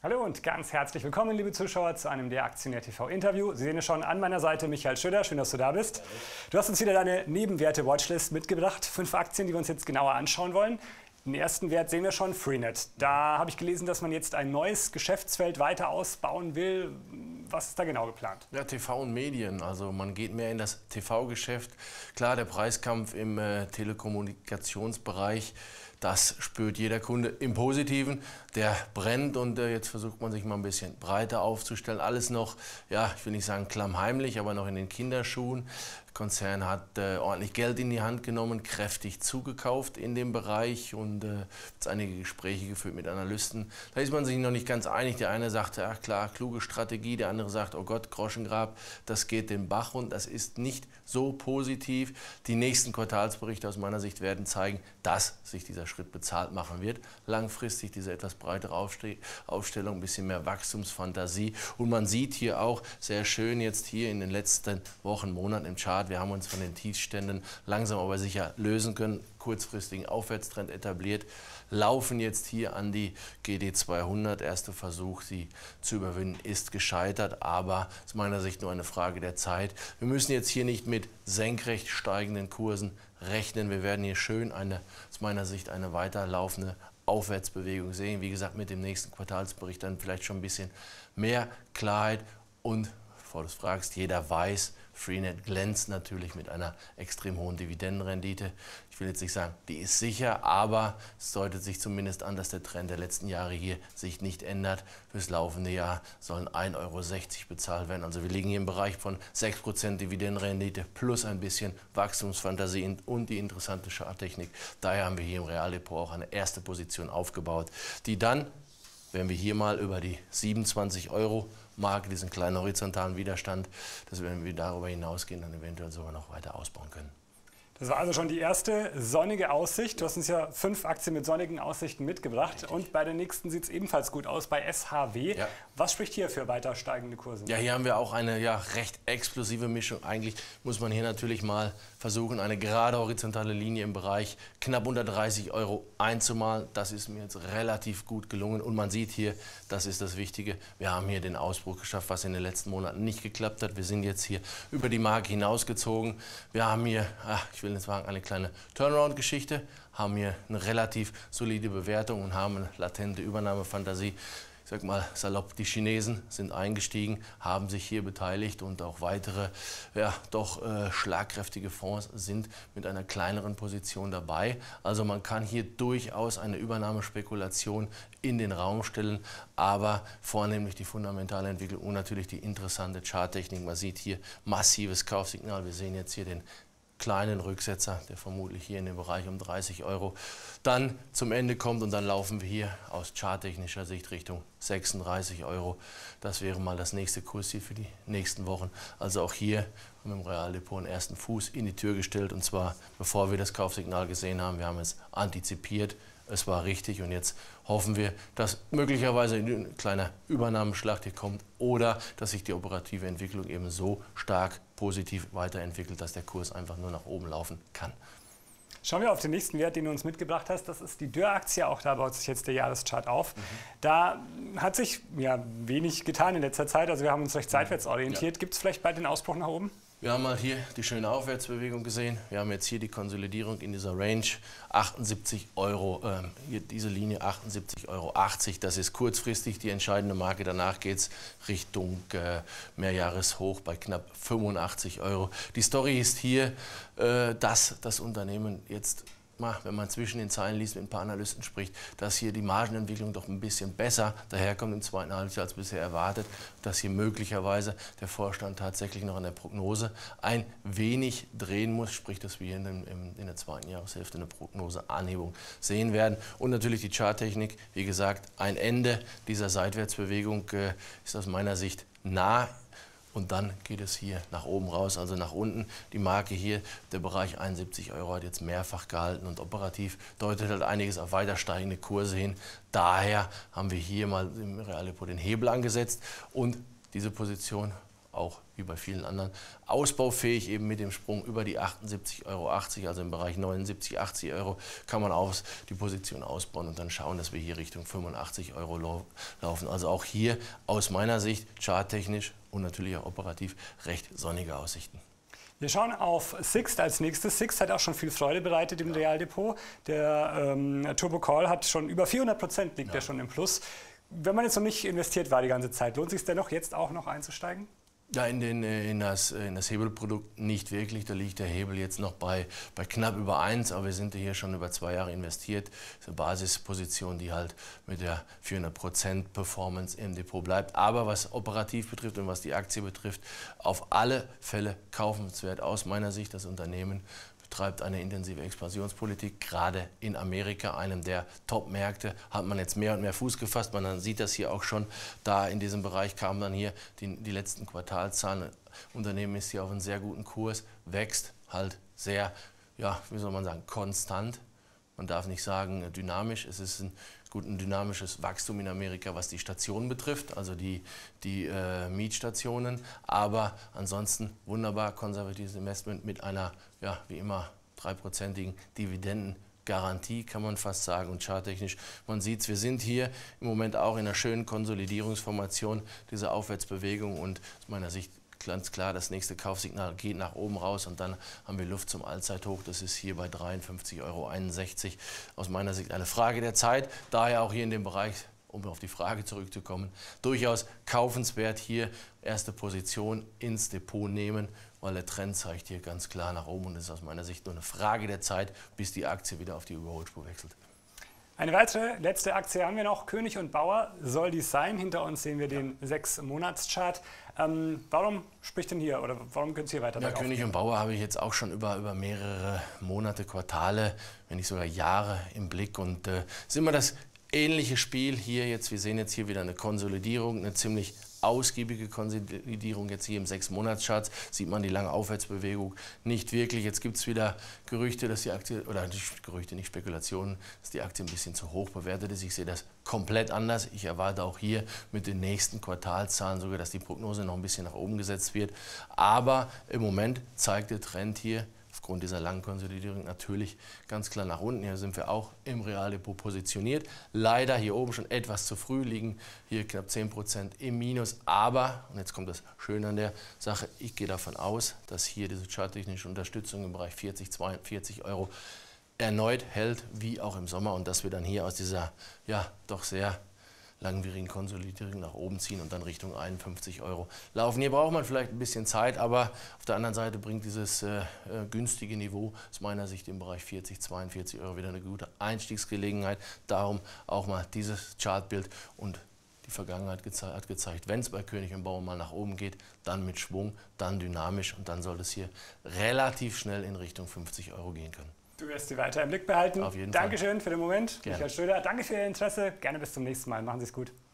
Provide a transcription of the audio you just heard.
Hallo und ganz herzlich willkommen, liebe Zuschauer, zu einem der Aktionär TV Interview. Sie sehen es schon an meiner Seite, Michael Schöder. Schön, dass du da bist. Du hast uns wieder deine Nebenwerte-Watchlist mitgebracht. 5 Aktien, die wir uns jetzt genauer anschauen wollen. Den ersten Wert sehen wir schon, Freenet. Da habe ich gelesen, dass man jetzt ein neues Geschäftsfeld weiter ausbauen will. Was ist da genau geplant? Ja, TV und Medien. Also man geht mehr in das TV-Geschäft. Klar, der Preiskampf im Telekommunikationsbereich, das spürt jeder Kunde im Positiven. Der brennt und jetzt versucht man sich mal ein bisschen breiter aufzustellen. Alles noch, ja, ich will nicht sagen klammheimlich, aber noch in den Kinderschuhen. Der Konzern hat ordentlich Geld in die Hand genommen, kräftig zugekauft in dem Bereich und jetzt einige Gespräche geführt mit Analysten. Da ist man sich noch nicht ganz einig. Der eine sagt, ja klar, kluge Strategie. Der andere sagt, oh Gott, Groschengrab, das geht den Bach runter. Das ist nicht so positiv. Die nächsten Quartalsberichte aus meiner Sicht werden zeigen, dass sich dieser Schritt bezahlt machen wird. Langfristig diese etwas breitere Aufstellung, ein bisschen mehr Wachstumsfantasie. Und man sieht hier auch sehr schön jetzt hier in den letzten Wochen, Monaten im Chart, wir haben uns von den Tiefständen langsam aber sicher lösen können, kurzfristigen Aufwärtstrend etabliert, laufen jetzt hier an die GD 200. Erster Versuch, sie zu überwinden, ist gescheitert, aber aus meiner Sicht nur eine Frage der Zeit. Wir müssen jetzt hier nicht mit senkrecht steigenden Kursen rechnen. Wir werden hier schön aus meiner Sicht eine weiterlaufende Aufwärtsbewegung sehen. Wie gesagt, mit dem nächsten Quartalsbericht dann vielleicht schon ein bisschen mehr Klarheit und, bevor du es fragst, jeder weiß, Freenet glänzt natürlich mit einer extrem hohen Dividendenrendite. Ich will jetzt nicht sagen, die ist sicher, aber es deutet sich zumindest an, dass der Trend der letzten Jahre hier sich nicht ändert. Fürs laufende Jahr sollen 1,60 Euro bezahlt werden. Also wir liegen hier im Bereich von 6% Dividendenrendite plus ein bisschen Wachstumsfantasie und die interessante Charttechnik. Daher haben wir hier im Realdepot auch eine erste Position aufgebaut, die dann, wenn wir hier mal über die 27 Euro Marke, diesen kleinen horizontalen Widerstand, dass wenn wir darüber hinausgehen, dann eventuell sogar noch weiter ausbauen können. Das war also schon die erste sonnige Aussicht. Du hast uns ja 5 Aktien mit sonnigen Aussichten mitgebracht. Richtig. Und bei der nächsten sieht es ebenfalls gut aus, bei SHW. Ja. Was spricht hier für weiter steigende Kurse? Ja, hier haben wir auch eine recht explosive Mischung. Eigentlich muss man hier natürlich mal versuchen, eine gerade horizontale Linie im Bereich knapp unter 30 Euro einzumalen. Das ist mir jetzt relativ gut gelungen. Und man sieht hier, das ist das Wichtige, wir haben hier den Ausbruch geschafft, was in den letzten Monaten nicht geklappt hat. Wir sind jetzt hier über die Marke hinausgezogen. Wir haben hier, ich will jetzt sagen, eine kleine Turnaround-Geschichte, haben hier eine relativ solide Bewertung und haben eine latente Übernahmefantasie. Ich sag mal salopp, die Chinesen sind eingestiegen, haben sich hier beteiligt und auch weitere, schlagkräftige Fonds sind mit einer kleineren Position dabei. Also man kann hier durchaus eine Übernahmespekulation in den Raum stellen, aber vornehmlich die fundamentale Entwicklung und natürlich die interessante Charttechnik. Man sieht hier massives Kaufsignal. Wir sehen jetzt hier den kleinen Rücksetzer, der vermutlich hier in dem Bereich um 30 Euro dann zum Ende kommt und dann laufen wir hier aus charttechnischer Sicht Richtung 36 Euro. Das wäre mal das nächste Kursziel für die nächsten Wochen. Also auch hier haben wir im Realdepot einen ersten Fuß in die Tür gestellt und zwar bevor wir das Kaufsignal gesehen haben. Wir haben es antizipiert. Es war richtig und jetzt hoffen wir, dass möglicherweise ein kleiner Übernahmeschlag hier kommt oder dass sich die operative Entwicklung eben so stark positiv weiterentwickelt, dass der Kurs einfach nur nach oben laufen kann. Schauen wir auf den nächsten Wert, den du uns mitgebracht hast. Das ist die Dürr-Aktie. Auch da baut sich jetzt der Jahreschart auf. Da hat sich wenig getan in letzter Zeit. Also wir haben uns recht seitwärts orientiert. Gibt es vielleicht bald den Ausbruch nach oben? Wir haben mal hier die schöne Aufwärtsbewegung gesehen. Wir haben jetzt hier die Konsolidierung in dieser Range 78 Euro, hier diese Linie 78,80 Euro. Das ist kurzfristig die entscheidende Marke. Danach geht es Richtung Mehrjahreshoch bei knapp 85 Euro. Die Story ist hier, dass das Unternehmen jetzt, wenn man zwischen den Zeilen liest, mit ein paar Analysten spricht, dass hier die Margenentwicklung doch ein bisschen besser daherkommt im zweiten Halbjahr als bisher erwartet, dass hier möglicherweise der Vorstand tatsächlich noch an der Prognose ein wenig drehen muss, sprich, dass wir in der zweiten Jahreshälfte eine Prognoseanhebung sehen werden. Und natürlich die Charttechnik, wie gesagt, ein Ende dieser Seitwärtsbewegung ist aus meiner Sicht nah. Und dann geht es hier nach oben raus, also nach unten. Die Marke hier, der Bereich 71 Euro, hat jetzt mehrfach gehalten und operativ deutet halt einiges auf weiter steigende Kurse hin. Daher haben wir hier mal im Realdepot den Hebel angesetzt und diese Position auch wie bei vielen anderen ausbaufähig, eben mit dem Sprung über die 78,80 €, also im Bereich 79, 80 € kann man die Position ausbauen und dann schauen, dass wir hier Richtung 85 € laufen. Also auch hier aus meiner Sicht charttechnisch und natürlich auch operativ recht sonnige Aussichten. Wir schauen auf Sixt als nächstes. Sixt hat auch schon viel Freude bereitet im Realdepot. Der Turbo Call hat schon über 400%, liegt ja schon im Plus. Wenn man jetzt noch nicht investiert war die ganze Zeit, lohnt es sich dennoch jetzt auch noch einzusteigen? Ja, in das Hebelprodukt nicht wirklich. Da liegt der Hebel jetzt noch bei knapp über 1, aber wir sind hier schon über 2 Jahre investiert. Das ist eine Basisposition, die halt mit der 400% Performance im Depot bleibt. Aber was operativ betrifft und was die Aktie betrifft, auf alle Fälle kaufenswert aus meiner Sicht. Das Unternehmen betreibt eine intensive Expansionspolitik, gerade in Amerika, einem der Top-Märkte, hat man jetzt mehr und mehr Fuß gefasst. Man sieht das hier auch schon, da in diesem Bereich kamen dann hier die letzten Quartalszahlen. Unternehmen ist hier auf einem sehr guten Kurs, wächst halt sehr, ja, wie soll man sagen, konstant. Man darf nicht sagen dynamisch, es ist ein dynamisches Wachstum in Amerika, was die Stationen betrifft, also die Mietstationen. Aber ansonsten wunderbar konservatives Investment mit einer, ja, wie immer, 3%igen Dividendengarantie, kann man fast sagen. Und charttechnisch, man sieht es, wir sind hier im Moment auch in einer schönen Konsolidierungsformation, diese Aufwärtsbewegung. Und aus meiner Sicht ganz klar, das nächste Kaufsignal geht nach oben raus und dann haben wir Luft zum Allzeithoch. Das ist hier bei 53,61 €. Aus meiner Sicht eine Frage der Zeit. Daher auch hier in dem Bereich, um auf die Frage zurückzukommen, durchaus kaufenswert hier erste Position ins Depot nehmen, weil der Trend zeigt hier ganz klar nach oben und es ist aus meiner Sicht nur eine Frage der Zeit, bis die Aktie wieder auf die Überholspur wechselt. Eine weitere, letzte Aktie haben wir noch, König und Bauer soll dies sein. Hinter uns sehen wir den 6-Monats-Chart. Warum spricht denn hier oder warum können Sie hier weiter? Ja, König und Bauer habe ich jetzt auch schon über mehrere Monate, Quartale, wenn nicht sogar Jahre im Blick. Und es ist immer das ähnliche Spiel hier jetzt. Wir sehen jetzt hier wieder eine Konsolidierung, eine ziemlich ausgiebige Konsolidierung. Jetzt hier im 6-Monats-Chart sieht man die lange Aufwärtsbewegung nicht wirklich. Jetzt gibt es wieder Gerüchte, dass die Aktie, oder nicht Gerüchte, nicht Spekulationen, dass die Aktie ein bisschen zu hoch bewertet ist. Ich sehe das komplett anders. Ich erwarte auch hier mit den nächsten Quartalszahlen sogar, dass die Prognose noch ein bisschen nach oben gesetzt wird. Aber im Moment zeigt der Trend hier aufgrund dieser langen Konsolidierung natürlich ganz klar nach unten. Hier sind wir auch im Realdepot positioniert. Leider hier oben schon etwas zu früh, liegen hier knapp 10% im Minus. Aber, und jetzt kommt das Schöne an der Sache, ich gehe davon aus, dass hier diese charttechnische Unterstützung im Bereich 40, 42 € erneut hält, wie auch im Sommer. Und dass wir dann hier aus dieser, ja, doch sehr langwierigen Konsolidierung nach oben ziehen und dann Richtung 51 € laufen. Hier braucht man vielleicht ein bisschen Zeit, aber auf der anderen Seite bringt dieses günstige Niveau aus meiner Sicht im Bereich 40, 42 € wieder eine gute Einstiegsgelegenheit. Darum auch mal dieses Chartbild und die Vergangenheit hat gezeigt, wenn es bei König und Bauer mal nach oben geht, dann mit Schwung, dann dynamisch und dann soll es hier relativ schnell in Richtung 50 € gehen können. Du wirst sie weiter im Blick behalten. Auf jeden Fall. Dankeschön für den Moment. Gerne. Michael Schröder, danke für Ihr Interesse. Gerne bis zum nächsten Mal. Machen Sie es gut.